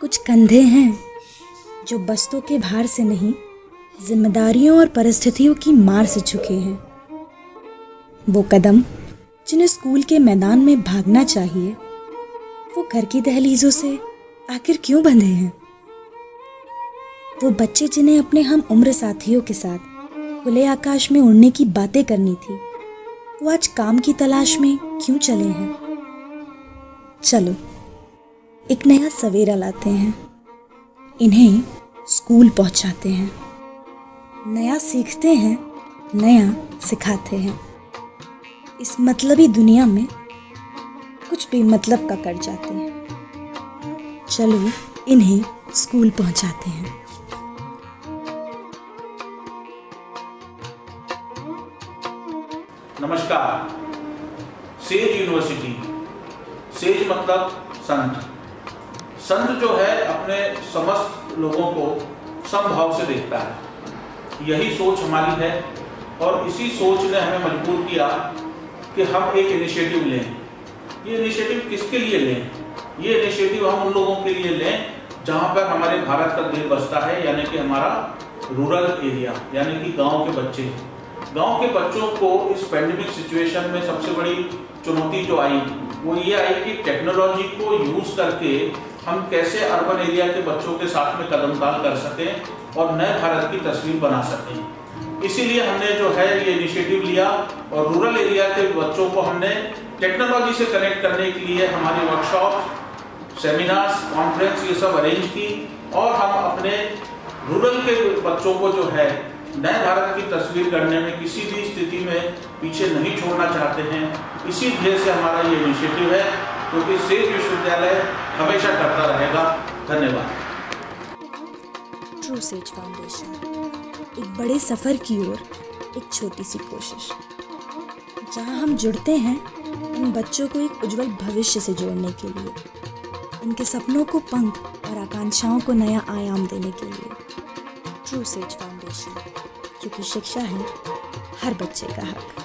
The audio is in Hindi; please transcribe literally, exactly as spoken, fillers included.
कुछ कंधे हैं जो बस्तों के भार से नहीं, जिम्मेदारियों और परिस्थितियों की मार से झुके हैं। वो कदम जिन्हें स्कूल के मैदान में भागना चाहिए, वो घर की दहलीजों से आखिर क्यों बंधे हैं? वो बच्चे जिन्हें अपने हम उम्र साथियों के साथ खुले आकाश में उड़ने की बातें करनी थी, वो आज काम की तलाश में क्यों चले हैं? चलो एक नया सवेरा लाते हैं, इन्हें स्कूल पहुंचाते हैं, नया सीखते हैं, नया सिखाते हैं। इस मतलबी दुनिया में कुछ बेमतलब का कर जाते हैं। चलो इन्हें स्कूल पहुंचाते हैं। नमस्कार। सेज यूनिवर्सिटी, सेज मतलब संत। संत जो है अपने समस्त लोगों को समभाव से देखता है। यही सोच हमारी है और इसी सोच ने हमें मजबूर किया कि हम एक इनिशिएटिव लें। ये इनिशिएटिव किसके लिए लें? ये इनिशिएटिव हम उन लोगों के लिए लें जहाँ पर हमारे भारत का दिल बसता है, यानी कि हमारा रूरल एरिया, यानी कि गांव के बच्चे। गांव के बच्चों को इस पैंडेमिक सिचुएशन में सबसे बड़ी चुनौती जो आई वो ये आई कि टेक्नोलॉजी को यूज करके हम कैसे अर्बन एरिया के बच्चों के साथ में कदमताल कर सकें और नए भारत की तस्वीर बना सकें। इसीलिए हमने जो है ये इनिशिएटिव लिया और रूरल एरिया के बच्चों को हमने टेक्नोलॉजी से कनेक्ट करने के लिए हमारी वर्कशॉप, सेमिनार्स, कॉन्फ्रेंस ये सब अरेंज की और हम अपने रूरल के बच्चों को जो है नए भारत की तस्वीर करने में किसी भी स्थिति में पीछे नहीं छोड़ना चाहते हैं। इसी ध्येय से हमारा ये इनिशिएटिव है, क्योंकि तो सेज विश्वविद्यालय हमेशा करता रहेगा। धन्यवाद। ट्रू सेज फाउंडेशन, एक बड़े सफर की ओर एक छोटी सी कोशिश, जहां हम जुड़ते हैं इन बच्चों को एक उज्जवल भविष्य से जोड़ने के लिए, इनके सपनों को पंख और आकांक्षाओं को नया आयाम देने के लिए। ट्रू सेज फाउंडेशन, क्योंकि शिक्षा है हर बच्चे का हक।